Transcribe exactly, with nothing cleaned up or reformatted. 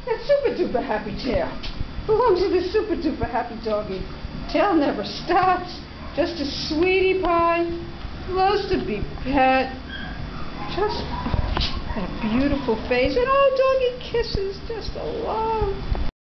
That super duper happy tail belongs to the super duper happy doggy. Tail never stops. Just a sweetie pie. Loves to be pet. Just that beautiful face. And oh, doggy kisses. Just a love.